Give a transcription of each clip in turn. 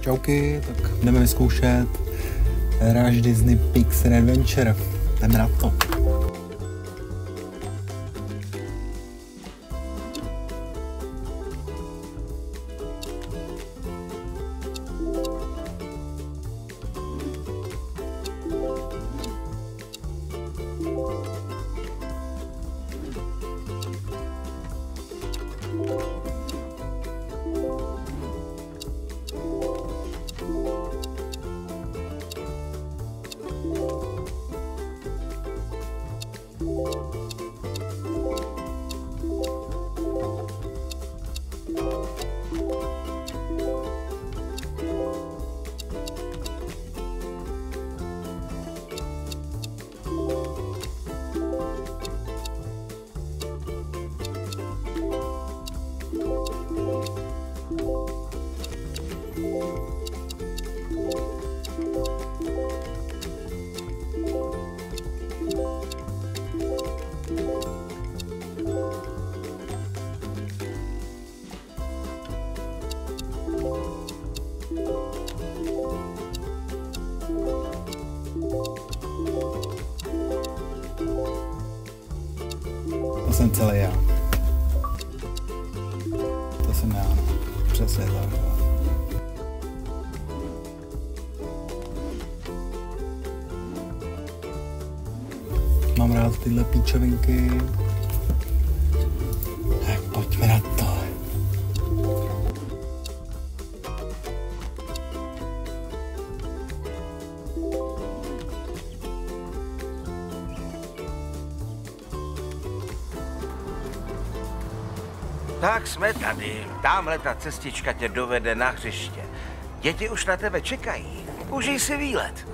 Čauky, tak jdeme vyzkoušet Rush Disney Pixar Adventure. Jdeme na to. To jsem celý já. To jsem já, no. Přesně tak. Mám rád tyhle píčovinky. Tak pojďme na to. Tak jsme tady. Támhle ta cestička tě dovede na hřiště. Děti už na tebe čekají. Užij si výlet.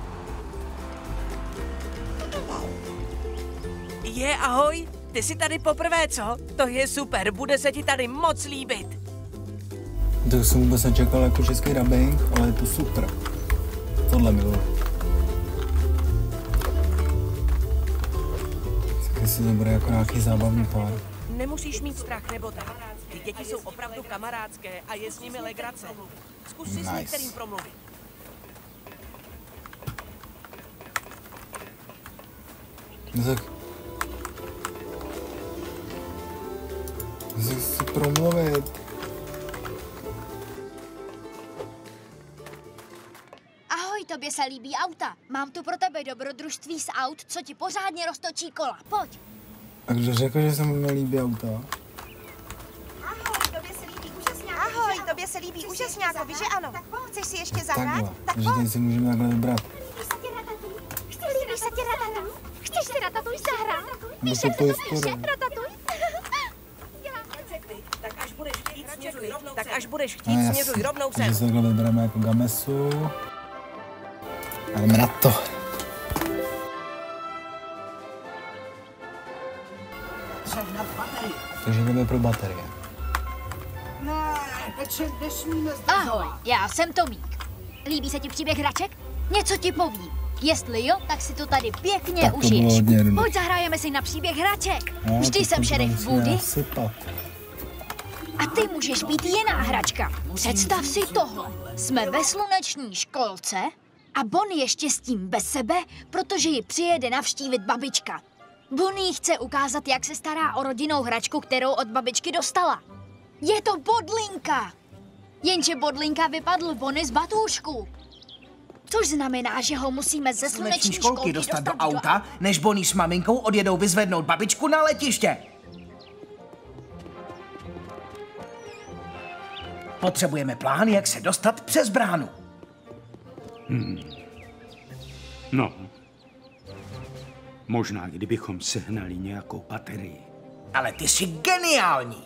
Ahoj, ty jsi tady poprvé, co? To je super, bude se ti tady moc líbit. To jsem vůbec nečekal jako český dubbing, ale je to super. Tohle miluji. Tak jestli to bude jako nějaký zábavný pár. Nemusíš mít strach nebo tak. Ty děti jsou opravdu kamarádské a je s nimi legrace. Zkus si s některým promluvit. Tak si promluvit. Ahoj, tobě se líbí auta. Mám tu pro tebe dobrodružství z aut, co ti pořádně roztočí kola. Pojď. A kdo řekl, že se mu nelíbí auta? Ahoj, tobě se líbí úžasňákovi, že ano? Chceš si ještě zahrát? Takhle, že tady si můžeme takhle vybrat. Líbí se ti Ratatouille? Chceš si Ratatouille zahrát? Víš, jak to je skoro. Tak až budeš chtít, směřuj rovnou sem. Takže se takhle vybereme jako gamesu. A jdeme na to. Takže jdeme pro baterie. Ahoj, já jsem Tomík. Líbí se ti příběh hraček? Něco ti povím. Jestli jo, tak si to tady pěkně tak to užiješ. Hodně pojď zahrajeme si na příběh hraček. Vždy jsem šerif Woody. A ty můžeš být jiná hračka. Představ si tohle. Jsme ve sluneční školce a Bonnie je štěstím bez sebe, protože ji přijede navštívit babička. Bonnie chce ukázat, jak se stará o rodinnou hračku, kterou od babičky dostala. Je to bodlinka. Jenže bodlinka vypadl Bonnie z batůžku. Což znamená, že ho musíme ze sluneční školky dostat do auta, než Bonnie s maminkou odjedou vyzvednout babičku na letiště. Potřebujeme plán, jak se dostat přes bránu. No. Možná, kdybychom sehnali nějakou baterii. Ale ty jsi geniální.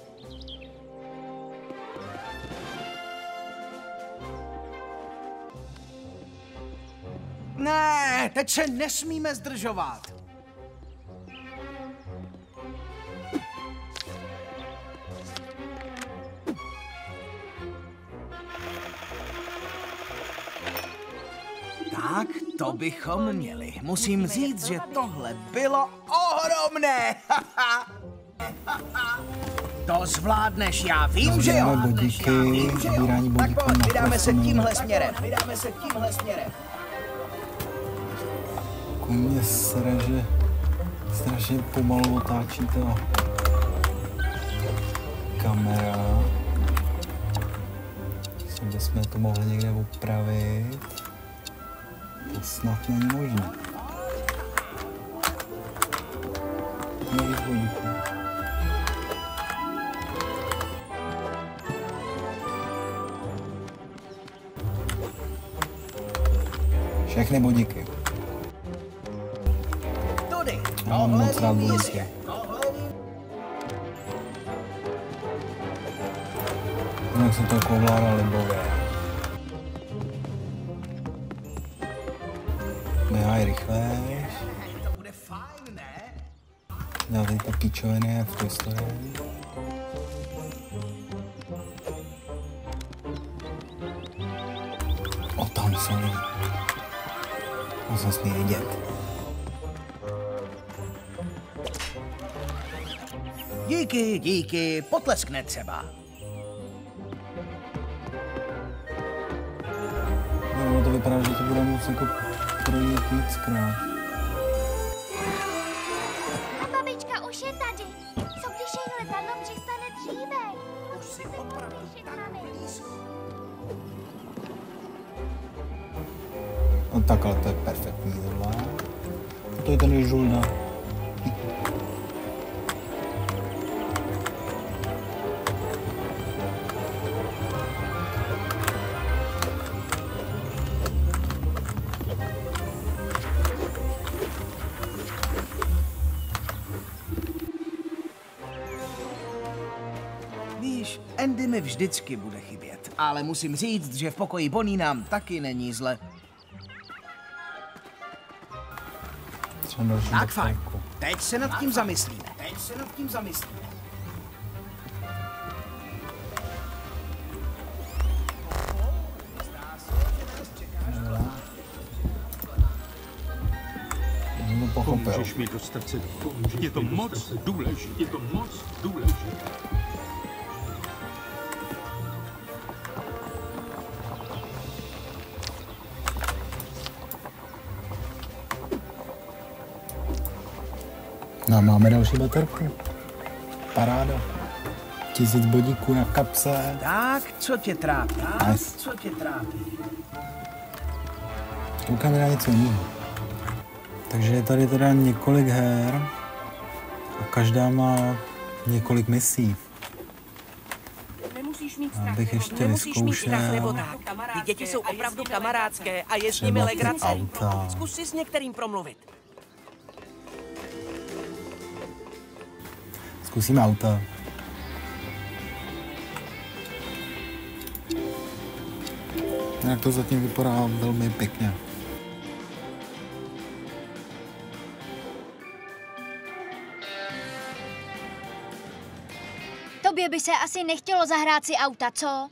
Ne, teď se nesmíme zdržovat. Tak, to bychom měli. Musím říct, že tohle bylo ohromné. To zvládneš, já vím, že jo. Bodíky, sbírání Tak bodíků pojď, na vydáme se plesnu. tímhle směrem. Mě sere, že strašně pomalu otáčí ta kamera. Myslím, že jsme to mohli někde opravit. To snad není možné. Nových bodíků. Všechny bodíky. Tudy. Já mám moc rád bodíky. Jak se to ovládá libově. Nehaj rychlejš. To bude fajn, ne? Dělej ty pičoviny v Toy Story. O, tam jsou. To se smí vidět. Díky, potleskne třeba. No, to vypadá, že to bude moc jako projít víckrát. A babička už je tady. Co když jejich letadlo přistane dříve? Už si opravdu tak blízko. No takhle, to je perfektní tohle. To je ten žulda. Víš, Andy mi vždycky bude chybět, ale musím říct, že v pokoji Bonnie nám taky není zle. Tak fajn, teď se nad tím zamyslíme. No, pochopil. Pomůžeš mi dostat se do... Je to moc důležité. No, máme další baterku. Paráda. 1000 bodíků na kapse. Tak, co tě trápí? Nice. Koukáme na něco jiného. Takže je tady teda několik her a každá má několik misí. Nemusíš mít strach, Abych ještě nemusíš mít strach vyzkoušel nebo tak. Ty děti jsou opravdu kamarádské a je s nimi třeba ty legrace. auta. Zkus si s některým promluvit. Zkusíme auta. Jak to zatím vypadá velmi pěkně. Tobě by se asi nechtělo zahrát si auta, co?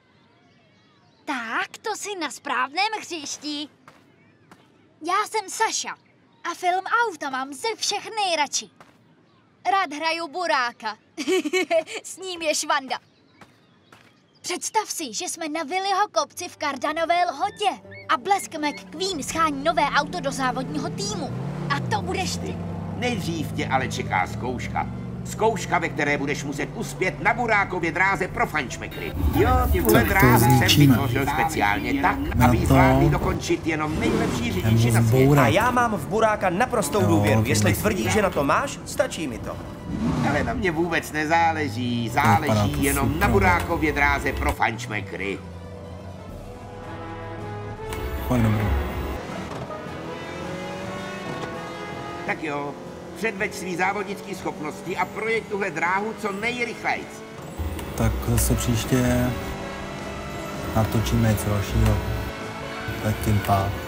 Tak, to jsi na správném hřišti. Já jsem Saša a film auta mám ze všech nejradši. Rád hraju buráka. S ním je švanda. Představ si, že jsme na Willyho kopci v Kardanové Lhotě a Blesk McQueen schání nové auto do závodního týmu. A to budeš ty. Nejdřív tě ale čeká zkouška. Zkouška, ve které budeš muset uspět na Burákově dráze pro fančmekry. Jo, tuhle dráhu jsem vytvořil speciálně tak, aby zvládli dokončit jenom nejlepší řidiči na světě. A já mám v Buráka naprostou důvěru. Jestli tvrdíš, že na to máš, stačí mi to. Ale na mě vůbec nezáleží. Záleží jenom na Burákově dráze pro fančmekry. Tak jo, předveď svý závodnický schopnosti a projekt tuhle dráhu co nejrychlejc. Tak zase příště natočíme něco dalšího. Tak tím pár.